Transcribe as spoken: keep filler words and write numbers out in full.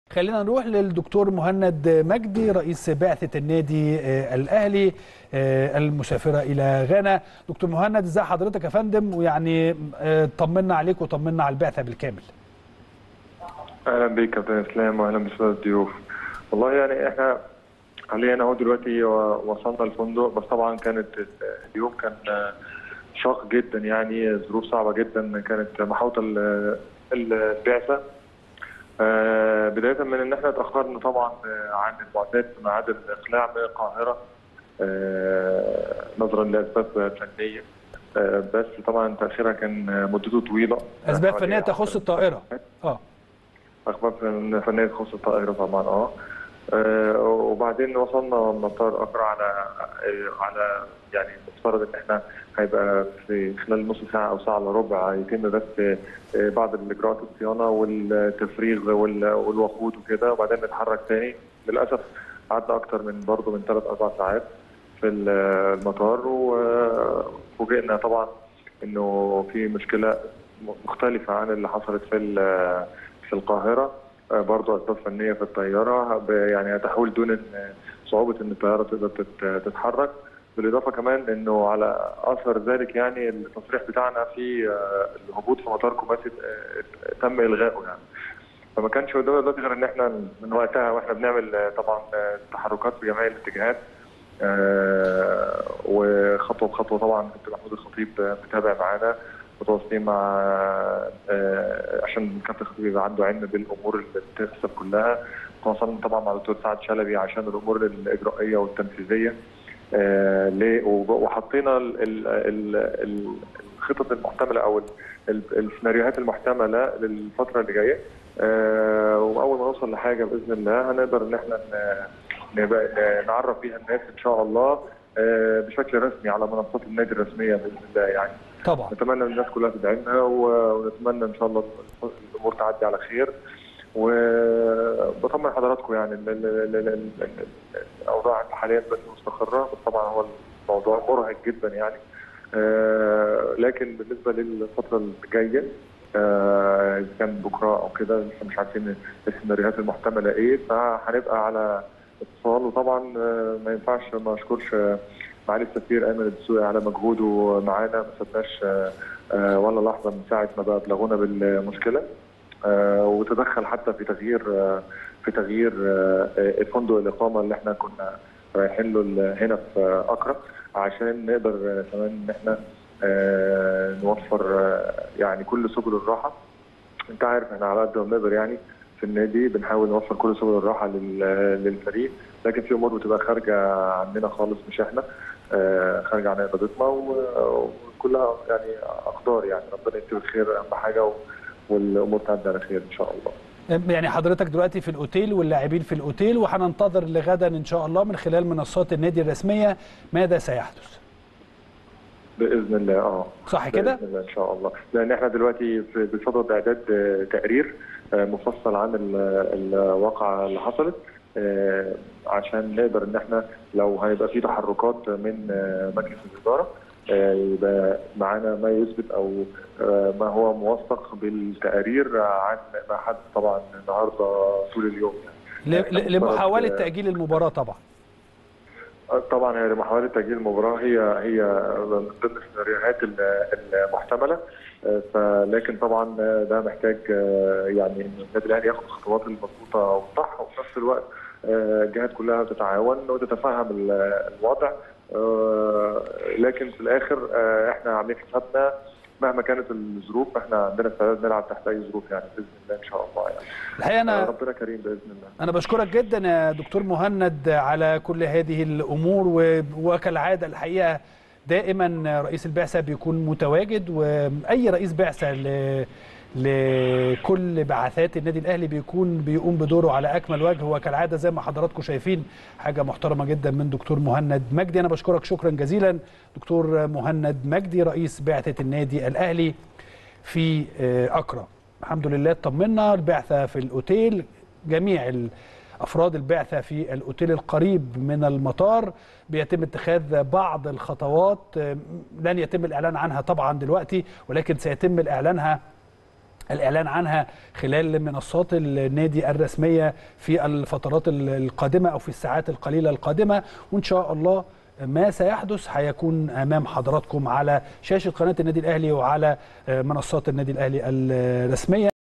خلينا نروح للدكتور مهند مجدي رئيس بعثة النادي الأهلي المسافرة إلى غانا. دكتور مهند، ازي حضرتك يا فندم؟ ويعني طمنا عليك وطمنا على البعثة بالكامل. اهلا بيك يا كابتن اسلام واهلا بالساده الضيوف. والله يعني احنا حاليا اهو دلوقتي وصلنا الفندق، بس طبعا كانت اليوم كان شاق جدا، يعني ظروف صعبه جدا كانت محاوطه البعثه. آه بدايه من ان احنا اتاخرنا طبعا عن المعتاد في ميعاد الاقلاع من القاهره آه نظرا لاسباب فنيه، آه بس طبعا تاخيرها كان مدته طويله. اسباب فنيه تخص الطائره. اه اسباب فنيه تخص الطائره طبعا. اه آه وبعدين وصلنا مطار اكرا على على يعني مفترض ان احنا هيبقى في خلال نص ساعه او ساعه الا ربع يتم بس بعض الاجراءات الصيانه والتفريغ والوقود وكده، وبعدين نتحرك تاني. للاسف قعدنا اكتر من برضه من ثلاث اربع ساعات في المطار، وفوجئنا طبعا انه في مشكله مختلفه عن اللي حصلت في في القاهره، برضه اسباب فنيه في الطياره يعني تحول دون صعوبه ان الطياره تقدر تتحرك. بالاضافه كمان انه على اثر ذلك يعني التصريح بتاعنا في الهبوط في مطار كوماسي تم الغائه يعني. فما كانش قدامنا دلوقتي غير ان احنا من وقتها واحنا بنعمل طبعا تحركات في جميع الاتجاهات، وخطوه بخطوه. طبعا كابتن محمود الخطيب متابع معانا، متواصلين مع عشان كابتن الخطيب يبقى عنده علم بالامور اللي بتحصل كلها. تواصلنا طبعا مع الدكتور سعد شلبي عشان الامور الاجرائيه والتنفيذيه، آه ليه وحطينا الخطط المحتمله او السيناريوهات المحتمله للفتره اللي جايه، آه واول ما نوصل لحاجه باذن الله هنقدر ان احنا نعرف بيها الناس ان شاء الله آه بشكل رسمي على منصات النادي الرسميه باذن الله. يعني طبعا نتمنى ان الناس كلها تدعي لنا، ونتمنى ان شاء الله الامور تعدي على خير. وبطمن حضراتكم يعني الاوضاع حاليا بس مستقره، بس طبعا هو الموضوع مرهق جدا يعني، آه لكن بالنسبه للفتره الجايه آه اذا كان بكره او كده لسه مش عارفين السيناريوهات المحتمله ايه، فهنبقى على اتصال. وطبعا آه ما ينفعش ما اشكرش معالي السفير ايمن الدسوقي على مجهوده معانا، ما سبناش آه آه ولا لحظه من ساعه ما بقى بلغونا بالمشكله، آه وتدخل حتى في تغيير آه في تغيير آه الفندق الاقامه اللي احنا كنا رايحين له هنا في اكرا، عشان نقدر آه كمان ان احنا آه نوفر آه يعني كل سبل الراحه. انت عارف احنا على قد ما بنقدر يعني في النادي بنحاول نوفر كل سبل الراحه للفريق، لكن في امور بتبقى خارجه عننا خالص، مش احنا، آه خارجه عن ارادتنا، وكلها يعني اقدار. يعني ربنا يكتب الخير اهم حاجه، والامور تعدي على خير ان شاء الله. يعني حضرتك دلوقتي في الاوتيل واللاعبين في الاوتيل، وهننتظر لغدا ان شاء الله من خلال منصات النادي الرسميه ماذا سيحدث باذن الله. اه صح كده؟ باذن الله ان شاء الله، لان احنا دلوقتي بصدد اعداد تقرير مفصل عن الواقعه اللي حصلت، عشان نقدر ان احنا لو هيبقى في تحركات من مجلس الاداره يبقى معانا ما يثبت او ما هو موثق بالتقارير عن ما حدث طبعا النهارده طول اليوم يعني. لمحاوله تاجيل المباراه طبعا. طبعا هي لمحاوله تاجيل المباراه، هي هي من ضمن السيناريوهات المحتمله، فلكن طبعا ده محتاج يعني ان النادي الاهلي ياخد الخطوات المضبوطه والصح، وفي نفس الوقت الجهات كلها تتعاون وتتفهم الوضع. آه لكن في الاخر آه احنا عاملين حسابنا مهما كانت الظروف، احنا عندنا استعداد نلعب تحت اي ظروف يعني باذن الله ان شاء الله. يعني الحقيقه انا آه ربنا كريم باذن الله. انا بشكرك جدا يا دكتور مهند على كل هذه الامور، وكالعاده الحقيقه دائما رئيس البعثه بيكون متواجد، واي رئيس بعثه ل لكل بعثات النادي الاهلي بيكون بيقوم بدوره على اكمل وجه، وكالعاده زي ما حضراتكم شايفين حاجه محترمه جدا من دكتور مهند مجدي. انا بشكرك شكرا جزيلا دكتور مهند مجدي رئيس بعثه النادي الاهلي في اكرا. الحمد لله اطمنا، البعثه في الاوتيل، جميع افراد البعثه في الاوتيل القريب من المطار، بيتم اتخاذ بعض الخطوات لن يتم الاعلان عنها طبعا دلوقتي، ولكن سيتم الاعلانها الإعلان عنها خلال منصات النادي الرسمية في الفترات القادمة أو في الساعات القليلة القادمة، وإن شاء الله ما سيحدث هيكون أمام حضراتكم على شاشة قناة النادي الأهلي وعلى منصات النادي الأهلي الرسمية.